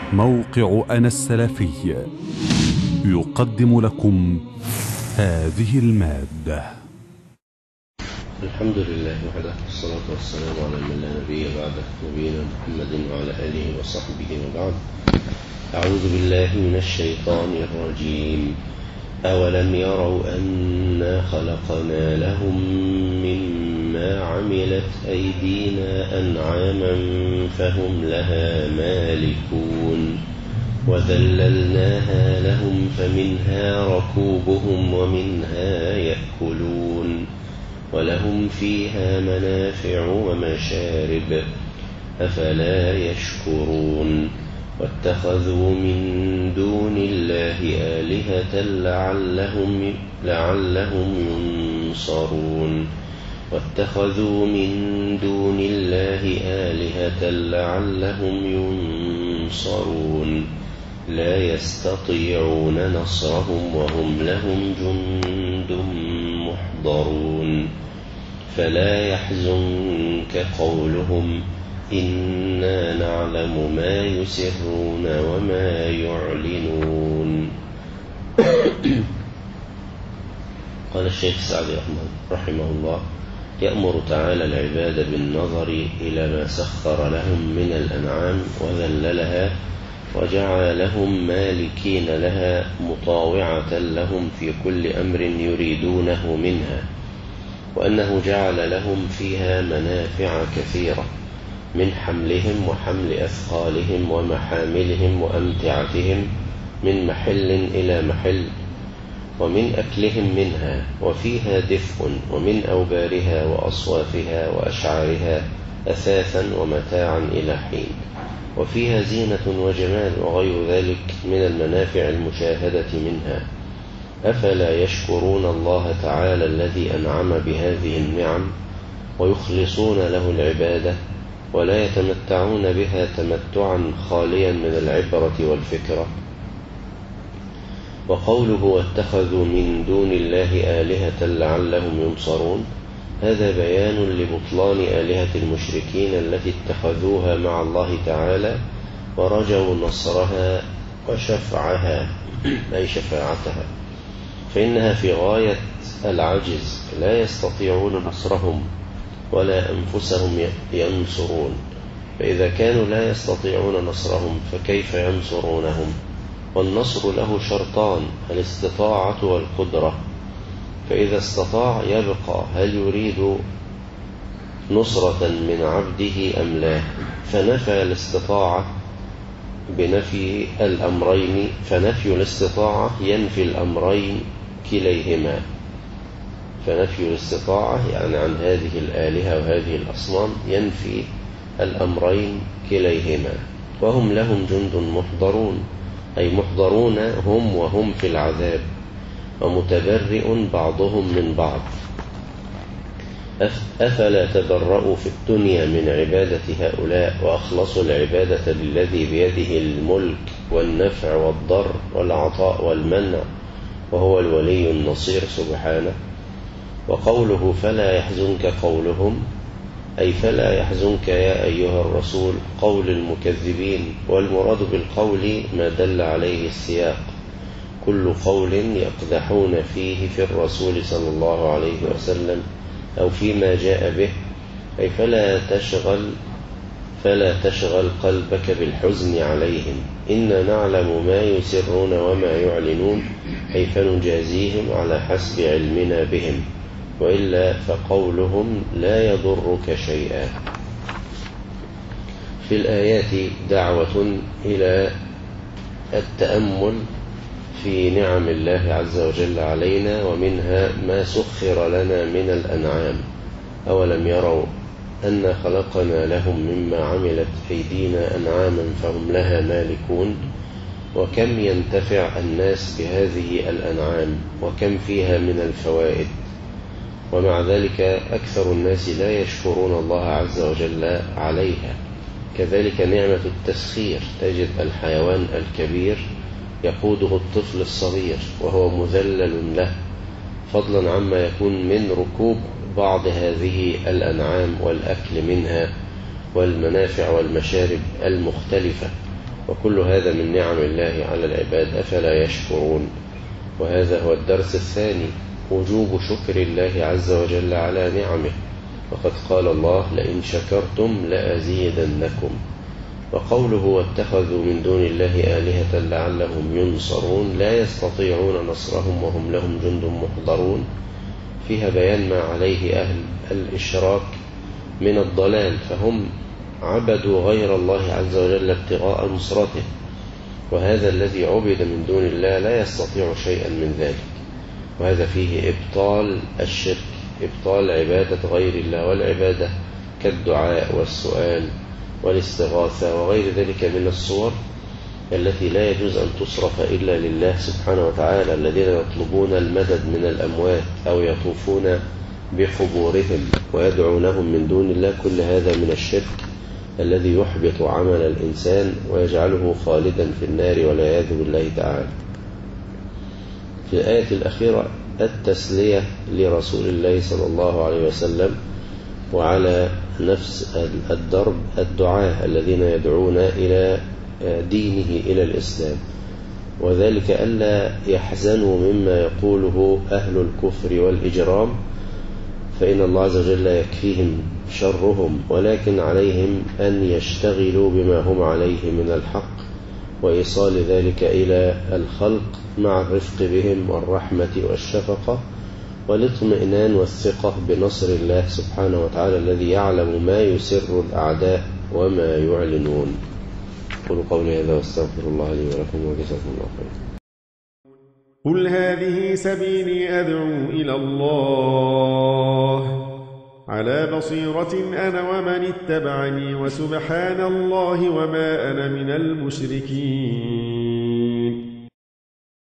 موقع أنا السلفي يقدم لكم هذه المادة. الحمد لله وحده، والصلاة والسلام على من لا نبي بعده، نبينا محمد وعلى آله وصحبه وبعد. أعوذ بالله من الشيطان الرجيم. أولم يروا أنا خلقنا لهم مما عملت أيدينا أنعاما فهم لها مالكون وذللناها لهم فمنها ركوبهم ومنها يأكلون ولهم فيها منافع ومشارب أفلا يشكرون. واتخذوا من دون الله آلهة لعلهم ينصرون. واتخذوا من دون الله آلهة لعلهم ينصرون. لا يستطيعون نصرهم وهم لهم جند محضرون. فلا يحزنك قولهم إنا نعلم ما يسرون وما يعلنون. قال الشيخ سعدي رحمه الله: يأمر تعالى العباد بالنظر إلى ما سخر لهم من الأنعام وذللها وجعل لهم مالكين لها مطاوعة لهم في كل أمر يريدونه منها، وأنه جعل لهم فيها منافع كثيرة من حملهم وحمل أثقالهم ومحاملهم وأمتعتهم من محل إلى محل، ومن أكلهم منها، وفيها دفء، ومن أوبارها وأصوافها وأشعارها أثاثا ومتاعا إلى حين، وفيها زينة وجمال وغير ذلك من المنافع المشاهدة منها. أفلا يشكرون الله تعالى الذي أنعم بهذه النعم ويخلصون له العبادة ولا يتمتعون بها تمتعا خاليا من العبرة والفكرة؟ وقوله واتخذوا من دون الله آلهة لعلهم ينصرون، هذا بيان لبطلان آلهة المشركين التي اتخذوها مع الله تعالى ورجوا نصرها وشفعها أي شفاعتها، فإنها في غاية العجز، لا يستطيعون نصرهم ولا أنفسهم ينصرون. فإذا كانوا لا يستطيعون نصرهم فكيف ينصرونهم؟ والنصر له شرطان: الاستطاعة والقدرة. فإذا استطاع يبقى هل يريد نصرة من عبده أم لا؟ فنفى الاستطاعة بنفي الأمرين، فنفي الاستطاعة ينفي الأمرين كليهما. فنفي الاستطاعة يعني عن هذه الآلهة وهذه الأصنام ينفي الأمرين كليهما. وهم لهم جند محضرون، أي محضرون هم وهم في العذاب، ومتبرئ بعضهم من بعض. أفلا تبرؤوا في الدنيا من عبادة هؤلاء وأخلصوا العبادة للذي بيده الملك والنفع والضر والعطاء والمنع، وهو الولي النصير سبحانه. وقوله فلا يحزنك قولهم، أي فلا يحزنك يا أيها الرسول قول المكذبين، والمراد بالقول ما دل عليه السياق، كل قول يقدحون فيه في الرسول صلى الله عليه وسلم أو فيما جاء به، أي فلا تشغل قلبك بالحزن عليهم، إنا نعلم ما يسرون وما يعلنون، أي فنجازيهم على حسب علمنا بهم، وإلا فقولهم لا يضرك شيئا. في الآيات دعوة إلى التأمل في نعم الله عز وجل علينا، ومنها ما سخر لنا من الأنعام. أولم يروا أنا خلقنا لهم مما عملت أيدينا أنعاما فهم لها مالكون. وكم ينتفع الناس بهذه الأنعام وكم فيها من الفوائد، ومع ذلك أكثر الناس لا يشكرون الله عز وجل عليها. كذلك نعمة التسخير، تجد الحيوان الكبير يقوده الطفل الصغير وهو مذلل له، فضلا عما يكون من ركوب بعض هذه الأنعام والأكل منها والمنافع والمشارب المختلفة. وكل هذا من نعم الله على العباد، أفلا يشكرون؟ وهذا هو الدرس الثاني، وجوب شكر الله عز وجل على نعمه. وقد قال الله: لئن شكرتم لأزيدنكم. وقوله: واتخذوا من دون الله آلهة لعلهم ينصرون، لا يستطيعون نصرهم وهم لهم جند محضرون، فيها بيان ما عليه أهل الإشراك من الضلال، فهم عبدوا غير الله عز وجل ابتغاء نصرته، وهذا الذي عبد من دون الله لا يستطيع شيئا من ذلك. وهذا فيه إبطال الشرك، إبطال عبادة غير الله، والعبادة كالدعاء والسؤال والاستغاثة وغير ذلك من الصور التي لا يجوز أن تصرف إلا لله سبحانه وتعالى، الذين يطلبون المدد من الأموات أو يطوفون بقبورهم ويدعونهم من دون الله. كل هذا من الشرك الذي يحبط عمل الإنسان ويجعله خالدا في النار والعياذ بالله تعالى. في الآية الأخيرة التسلية لرسول الله صلى الله عليه وسلم، وعلى نفس الدرب الدعاة الذين يدعون إلى دينه، إلى الإسلام، وذلك ألا يحزنوا مما يقوله أهل الكفر والإجرام، فإن الله عز وجل يكفيهم شرهم، ولكن عليهم أن يشتغلوا بما هم عليه من الحق وإيصال ذلك إلى الخلق مع الرفق بهم والرحمة والشفقة والاطمئنان والثقة بنصر الله سبحانه وتعالى الذي يعلم ما يسر الأعداء وما يعلنون. قولوا قولي هذا واستغفر الله لي ولكم وجزاكم الله خيرا. قل هذه سبيلي أدعو إلى الله على بصيرة أنا ومن اتبعني، وسبحان الله وما أنا من المشركين.